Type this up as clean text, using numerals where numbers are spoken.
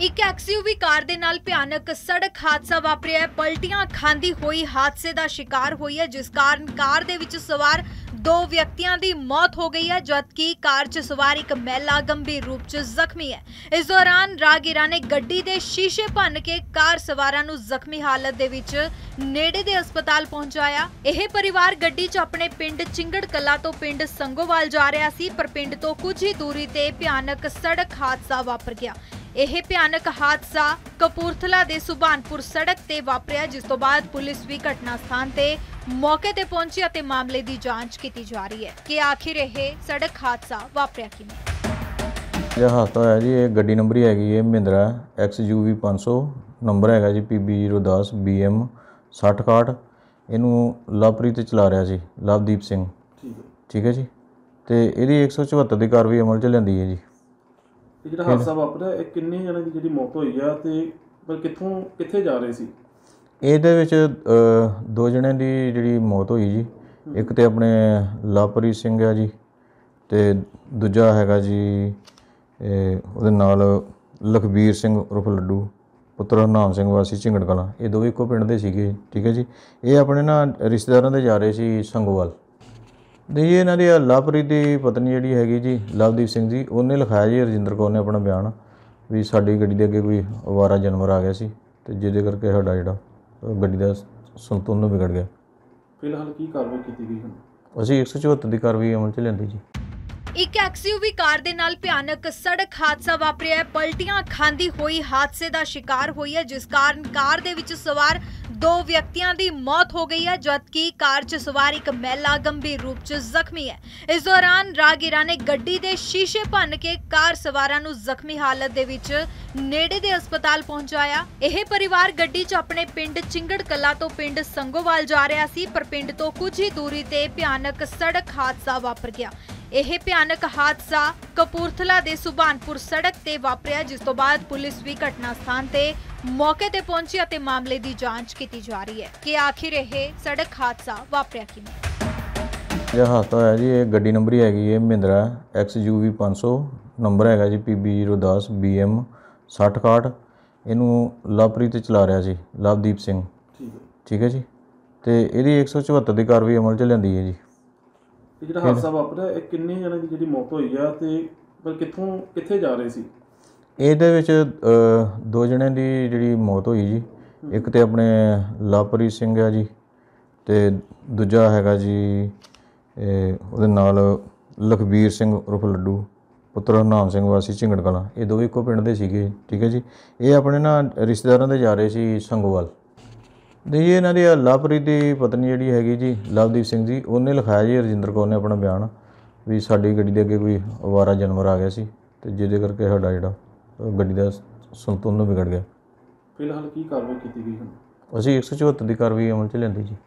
ਇੱਕ ਐਕਸਯੂਵੀ ਕਾਰ ਦੇ ਨਾਲ ਭਿਆਨਕ ਸੜਕ ਹਾਦਸਾ ਵਾਪਰਿਆ ਹੈ। ਪਲਟੀਆਂ ਖਾਂਦੀ ਹੋਈ ਹਾਦਸੇ ਦਾ ਸ਼ਿਕਾਰ ਹੋਈ ਹੈ, ਜਿਸ ਕਾਰਨ ਕਾਰ ਦੇ ਵਿੱਚ ਸਵਾਰ ਦੋ ਵਿਅਕਤੀਆਂ ਦੀ ਮੌਤ ਹੋ ਗਈ ਹੈ, ਜਦਕਿ ਕਾਰ 'ਚ ਸਵਾਰ ਇੱਕ ਮਹਿਲਾ ਗੰਭੀਰ ਰੂਪ 'ਚ ਜ਼ਖਮੀ ਹੈ। ਇਸ ਦੌਰਾਨ ਰਾਹਗੀਰਾਂ ਨੇ ਗੱਡੀ ਦੇ ਸ਼ੀਸ਼ੇ ਭੰਨ ਕੇ ਕਾਰ ਸਵਾਰਾਂ ਨੂੰ ਜ਼ਖਮੀ ਹਾਲਤ ਦੇ ਵਿੱਚ ਨੇੜੇ ਦੇ ਹਸਪਤਾਲ ਪਹੁੰਚਾਇਆ। ਇਹ ਪਰਿਵਾਰ ਗੱਡੀ 'ਚ ਆਪਣੇ ਪਿੰਡ ਚਿੰਗੜ ਕਲਾਂ ਤੋਂ ਪਿੰਡ ਸੰਗੋਵਾਲ ਜਾ ਰਿਹਾ ਸੀ, ਪਰ ਪਿੰਡ ਤੋਂ ਕੁਝ ਹੀ ਦੂਰੀ ਤੇ ਭਿਆਨਕ ਸੜਕ ਹਾਦਸਾ ਵਾਪਰ ਗਿਆ। ਇਹ ਭਿਆਨਕ ਹਾਦਸਾ ਕਪੂਰਥਲਾ ਦੇ ਸੁਭਾਨਪੁਰ ਸੜਕ ਤੇ ਵਾਪਰਿਆ, ਜਿਸ ਤੋਂ ਬਾਅਦ ਪੁਲਿਸ ਵੀ ਘਟਨਾ ਸਥਾਨ ਤੇ ਮੌਕੇ ਤੇ ਪਹੁੰਚੀ ਅਤੇ ਮਾਮਲੇ ਦੀ ਜਾਂਚ ਕੀਤੀ ਜਾ ਰਹੀ ਹੈ ਕਿ ਆਖਿਰ ਇਹ ਸੜਕ ਹਾਦਸਾ ਵਾਪਰਿਆ ਕਿਵੇਂ। ਇਹ ਹਾਦਸਾ ਹੋਇਆ ਜੀ, ਇਹ ਗੱਡੀ ਨੰਬਰ ਹੀ ਹੈਗੀ ਹੈ ਮਹਿੰਦਰਾ XUV 500, ਨੰਬਰ ਹੈਗਾ ਜੀ PB010 BM 6061। ਇਹਨੂੰ ਲਵਪ੍ਰੀਤ ਚਲਾ ਰਿਹਾ ਸੀ, ਲਵਦੀਪ ਸਿੰਘ। ਠੀਕ ਹੈ ਜੀ। ਤੇ ਇਹਦੀ 174 ਦੀ ਕਾਰਵਾਈ ਅਮਲ 'ਚ ਲਿਆਂਦੀ ਹੈ ਜੀ। ਜਿਹੜਾ ਹਾਦਸਾ ਵਾਪਰਿਆ ਇਹ ਕਿੰਨੇ ਜਣਿਆਂ ਦੀ ਜਿਹੜੀ ਮੌਤ ਹੋਈ ਆ ਤੇ ਪਰ ਕਿੱਥੇ ਜਾ ਰਹੇ ਸੀ? ਇਹਦੇ ਵਿੱਚ ਦੋ ਜਣਿਆਂ ਦੀ ਜਿਹੜੀ ਮੌਤ ਹੋਈ ਜੀ। ਇੱਕ ਤੇ ਆਪਣੇ ਲਵਪ੍ਰੀਤ ਸਿੰਘ ਆ ਜੀ, ਤੇ ਦੂਜਾ ਹੈਗਾ ਜੀ ਉਹਦੇ ਨਾਲ ਲਖਬੀਰ ਸਿੰਘ ਉਰਫ ਲੱਡੂ ਪੁੱਤਰ ਹਰਨਾਮ ਸਿੰਘ ਵਾਸੀ ਝਿੰਗੜ ਕਲਾਂ। ਇਹ ਦੋਵੇਂ ਇੱਕੋ ਪਿੰਡ ਦੇ ਸੀਗੇ। ਠੀਕ ਹੈ ਜੀ। ਇਹ ਆਪਣੇ ਨਾ ਰਿਸ਼ਤੇਦਾਰਾਂ ਦੇ ਜਾ ਰਹੇ ਸੀ ਸੰਗੋਵਾਲ। ਨਹੀਂ, ਇਹਨਾਂ ਦੀ ਲਵਪ੍ਰੀਤ ਦੀ ਪਤਨੀ ਜਿਹੜੀ ਹੈਗੀ ਜੀ ਲਵਦੀਪ ਸਿੰਘ ਜੀ, ਉਹਨੇ ਲਿਖਾਇਆ ਜੀ ਰਜਿੰਦਰ ਕੌਰ ਨੇ ਆਪਣਾ ਬਿਆਨ ਵੀ ਸਾਡੀ ਗੱਡੀ ਦੇ ਅੱਗੇ ਕੋਈ ਅਵਾਰਾ ਜਾਨਵਰ ਆ ਗਿਆ ਸੀ, ਤੇ ਜਿਹਦੇ ਕਰਕੇ ਸਾਡਾ ਜਿਹੜਾ ਗੱਡੀ ਦਾ ਸੰਤੁਲਨ ਵਿਗੜ ਗਿਆ। ਫਿਲਹਾਲ ਕੀ ਕਾਰਵਾਈ ਕੀਤੀ ਗਈ ਹੁਣ? ਅਸੀਂ 174 ਦੀ ਕਾਰਵਾਈ ਅਮਲ 'ਚ ਲਿਆਂਦੀ ਜੀ। ਇੱਕ ਐਕਸਯੂਵੀ ਕਾਰ ਦੇ ਨਾਲ ਭਿਆਨਕ ਸੜਕ ਹਾਦਸਾ ਵਾਪਰਿਆ ਹੈ। ਪਲਟੀਆਂ ਖਾਂਦੀ ਹੋਈ ਹਾਦਸੇ ਦਾ ਸ਼ਿਕਾਰ ਹੋਈ ਹੈ, ਜਿਸ ਕਾਰਨ ਕਾਰ ਦੇ ਵਿੱਚ ਸਵਾਰ ਦੋ ਵਿਅਕਤੀਆਂ ਦੀ ਮੌਤ ਹੋ ਗਈ ਹੈ, ਜਦਕਿ ਕਾਰ 'ਚ ਸਵਾਰ ਇੱਕ ਮਹਿਲਾ ਗੰਭੀਰ ਰੂਪ 'ਚ ਜ਼ਖਮੀ ਹੈ। ਇਸ ਦੌਰਾਨ ਰਾਹਗੀਰਾਂ ਨੇ ਗੱਡੀ ਦੇ ਸ਼ੀਸ਼ੇ ਭੰਨ ਕੇ ਕਾਰ ਸਵਾਰਾਂ ਨੂੰ ਜ਼ਖਮੀ ਹਾਲਤ ਦੇ ਵਿੱਚ ਨੇੜੇ ਦੇ ਹਸਪਤਾਲ ਪਹੁੰਚਾਇਆ। ਇਹ ਪਰਿਵਾਰ ਗੱਡੀ 'ਚ ਆਪਣੇ ਪਿੰਡ ਚਿੰਗੜ ਕਲਾਂ ਤੋਂ ਪਿੰਡ ਸੰਗੋਵਾਲ ਜਾ ਰਿਹਾ ਸੀ, ਪਰ ਪਿੰਡ ਤੋਂ ਕੁਝ ਹੀ ਦੂਰੀ ਤੇ ਭਿਆਨਕ ਸੜਕ ਹਾਦਸਾ ਵਾਪਰ ਗਿਆ। ਇਹ ਭਿਆਨਕ ਹਾਦਸਾ ਕਪੂਰਥਲਾ ਦੇ ਸੁਭਾਨਪੁਰ ਸੜਕ ਤੇ ਵਾਪਰਿਆ, ਜਿਸ ਤੋਂ ਬਾਅਦ ਪੁਲਿਸ ਵੀ ਘਟਨਾ ਸਥਾਨ ਤੇ ਮੌਕੇ ਤੇ ਪਹੁੰਚੀ ਅਤੇ ਮਾਮਲੇ ਦੀ ਜਾਂਚ ਕੀਤੀ ਜਾ ਰਹੀ ਹੈ ਕਿ ਆਖਿਰ ਇਹ ਸੜਕ ਹਾਦਸਾ ਵਾਪਰਿਆ ਕਿਵੇਂ। ਇਹ ਹਾਦਸਾ ਹੋਇਆ ਜੀ, ਇਹ ਗੱਡੀ ਨੰਬਰ ਹੀ ਹੈਗੀ ਹੈ ਮਹਿੰਦਰਾ XUV 500, ਨੰਬਰ ਹੈਗਾ ਜੀ PB010 BM 6061। ਇਹਨੂੰ ਲਵਪ੍ਰੀਤ ਚਲਾ ਰਿਹਾ ਸੀ, ਲਵਦੀਪ ਸਿੰਘ। ਠੀਕ ਹੈ ਜੀ। ਤੇ ਇਹਦੀ 174 ਦੀ ਕਾਰਵਾਈ ਅਮਲ 'ਚ ਲਿਆਂਦੀ ਹੈ ਜੀ। ਜਿਹੜਾ ਹਾਦਸਾ ਵਾਪਰਿਆ ਇਹ ਕਿੰਨੇ ਜਣਿਆਂ ਦੀ ਜਿਹੜੀ ਮੌਤ ਹੋਈ ਆ ਤੇ ਪਰ ਕਿੱਥੇ ਜਾ ਰਹੇ ਸੀ? ਇਹਦੇ ਵਿੱਚ ਦੋ ਜਣਿਆਂ ਦੀ ਜਿਹੜੀ ਮੌਤ ਹੋਈ ਜੀ। ਇੱਕ ਤੇ ਆਪਣੇ ਲਵਪ੍ਰੀਤ ਸਿੰਘ ਆ ਜੀ, ਤੇ ਦੂਜਾ ਹੈਗਾ ਜੀ ਉਹਦੇ ਨਾਲ ਲਖਬੀਰ ਸਿੰਘ ਉਰਫ ਲੱਡੂ ਪੁੱਤਰ ਹਰਨਾਮ ਸਿੰਘ ਵਾਸੀ ਝਿੰਗੜ ਕਲਾਂ। ਇਹ ਦੋਵੇਂ ਇੱਕੋ ਪਿੰਡ ਦੇ ਸੀਗੇ। ਠੀਕ ਹੈ ਜੀ। ਇਹ ਆਪਣੇ ਨਾ ਰਿਸ਼ਤੇਦਾਰਾਂ ਦੇ ਜਾ ਰਹੇ ਸੀ ਸੰਗੋਵਾਲ। ਨਹੀਂ, ਇਹਨਾਂ ਦੀ ਲਵਪ੍ਰੀਤ ਦੀ ਪਤਨੀ ਜਿਹੜੀ ਹੈਗੀ ਜੀ ਲਵਦੀਪ ਸਿੰਘ ਜੀ, ਉਹਨੇ ਲਿਖਾਇਆ ਜੀ ਰਜਿੰਦਰ ਕੌਰ ਨੇ ਆਪਣਾ ਬਿਆਨ ਵੀ ਸਾਡੀ ਗੱਡੀ ਦੇ ਅੱਗੇ ਕੋਈ ਅਵਾਰਾ ਜਾਨਵਰ ਆ ਗਿਆ ਸੀ, ਤੇ ਜਿਹਦੇ ਕਰਕੇ ਸਾਡਾ ਜਿਹੜਾ ਗੱਡੀ ਦਾ ਸੰਤੁਲਨ ਵਿਗੜ ਗਿਆ। ਫਿਲਹਾਲ ਕੀ ਕਾਰਵਾਈ ਕੀਤੀ ਗਈ ਹੁਣ? ਅਸੀਂ 174 ਦੀ ਕਾਰਵਾਈ ਅਮਲ 'ਚ ਲਿਆਂਦੀ ਜੀ।